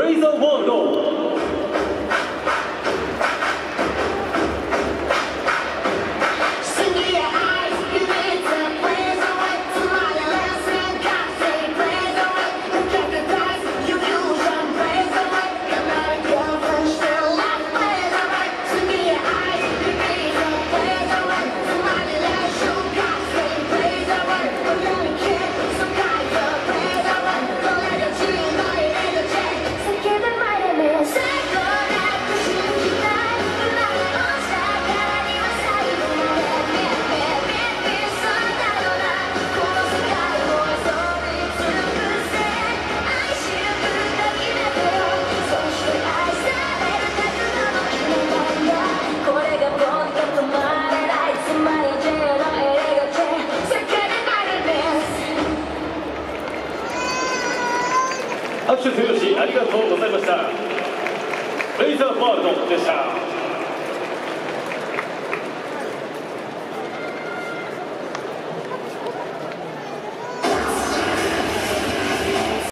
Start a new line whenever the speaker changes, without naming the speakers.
レイザーワールド。拍手手拍子ありがとうございました。レイザーワールドでした。